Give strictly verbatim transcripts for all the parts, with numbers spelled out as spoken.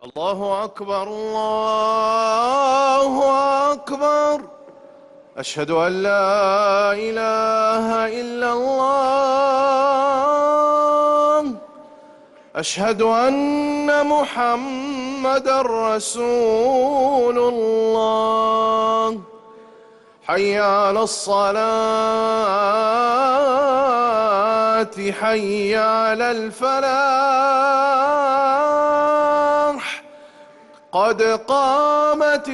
الله أكبر الله أكبر. أشهد أن لا إله إلا الله. أشهد أن محمدًا رسول الله. حي على الصلاة حي على الفلاح. قد قامت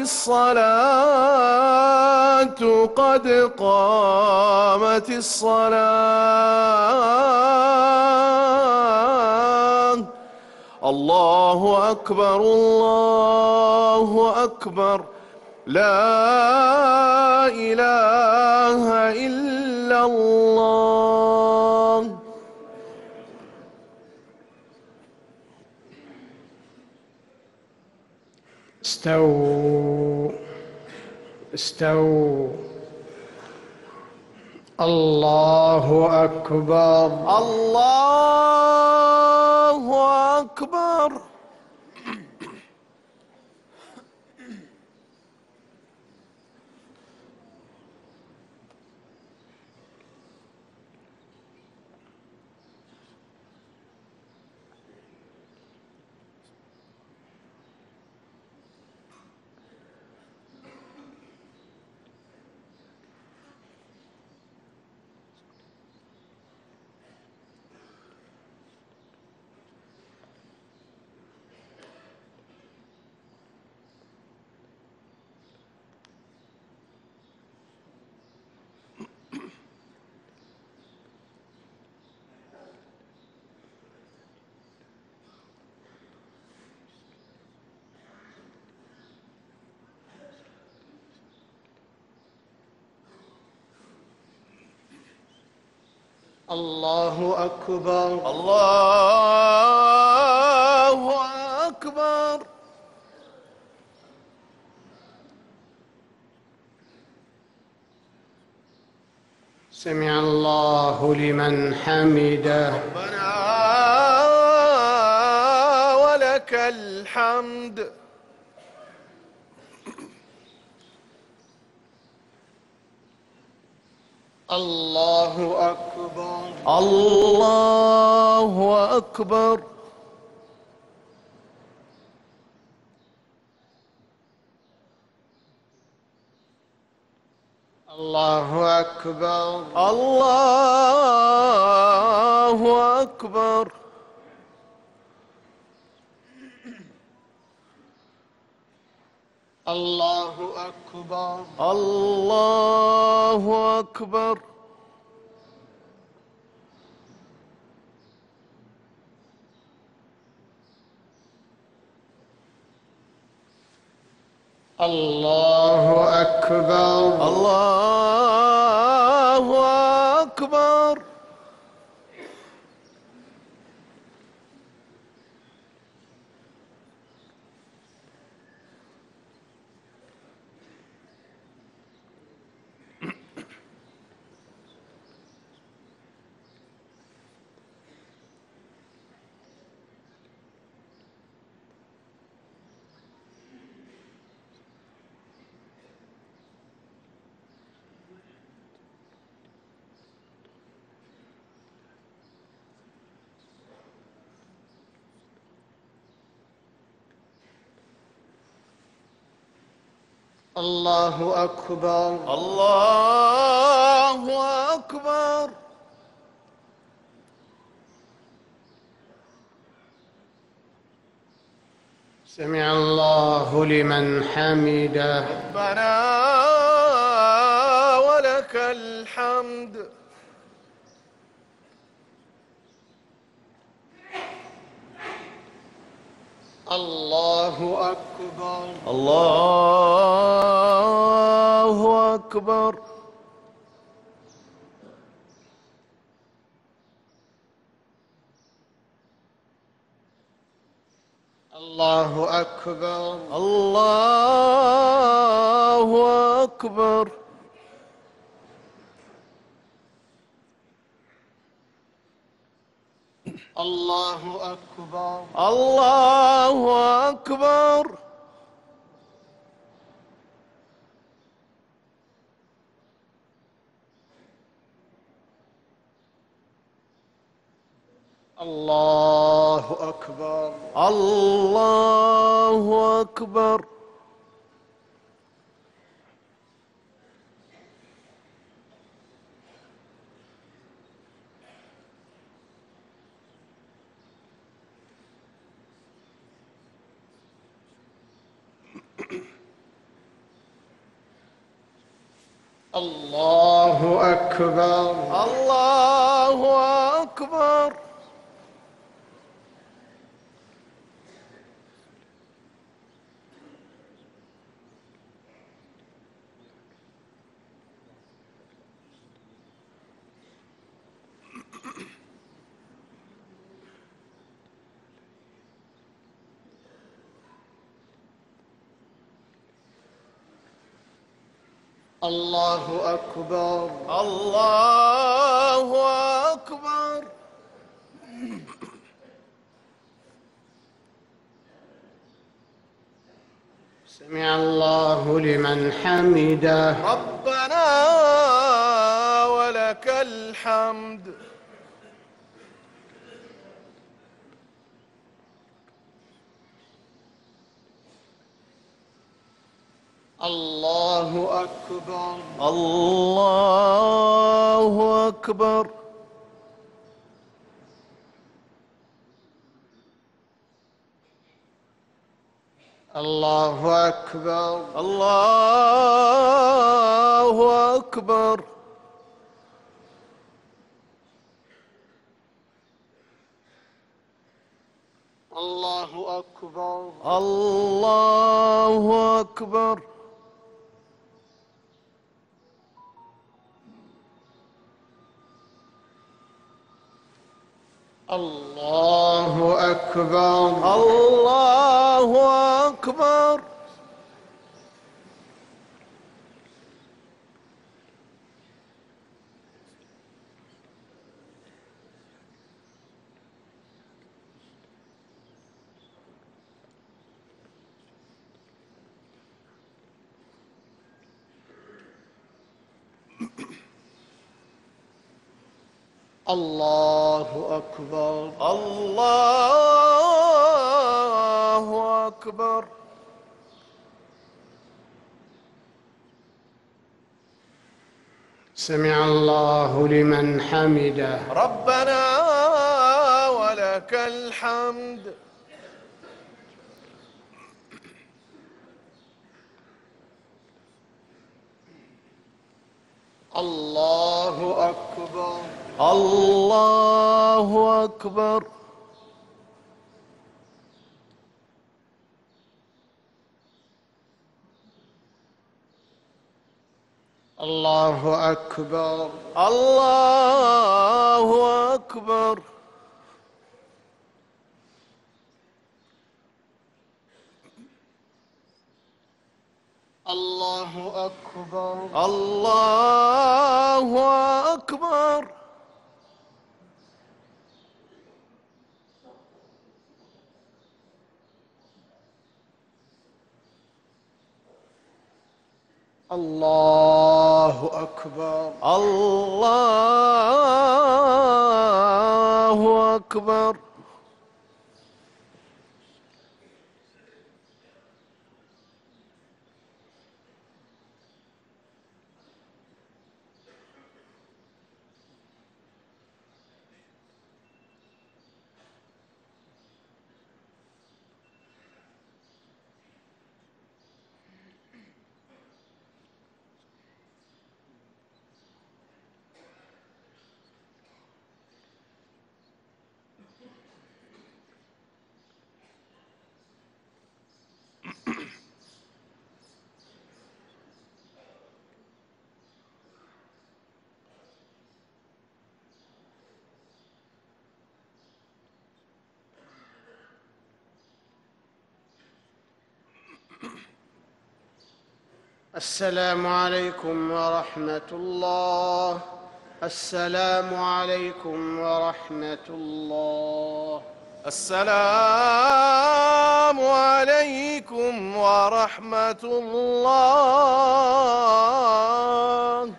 الصلاة قد قامت الصلاة. الله أكبر الله أكبر. لا إله إلا الله. استووا استووا. الله أكبر الله أكبر. الله أكبر الله أكبر. سمع الله لمن حمده. ربنا ولك الحمد. الله أكبر الله أكبر. الله أكبر الله أكبر. الله أكبر الله أكبر. الله أكبر الله أكبر. الله أكبر الله أكبر. سمع الله لمن حمده. ربنا ولك الحمد. الله أكبر الله أكبر. الله أكبر الله أكبر. الله أكبر. الله أكبر. الله أكبر. الله أكبر. الله أكبر. الله أكبر. الله أكبر. الله أكبر. سمع الله لمن حمده. ربنا ولك الحمد. الله أكبر. الله أكبر. الله أكبر. الله أكبر. الله أكبر. الله أكبر. الله أكبر. الله أكبر. الله أكبر. الله أكبر. سمع الله لمن حمده. ربنا ولك الحمد. الله أكبر. الله أكبر. الله أكبر. الله أكبر. الله أكبر. الله أكبر. الله أكبر. الله أكبر. السلام عليكم ورحمة الله السلام عليكم ورحمة الله. السلام عليكم ورحمة الله.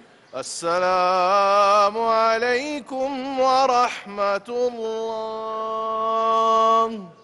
السلام عليكم ورحمة الله.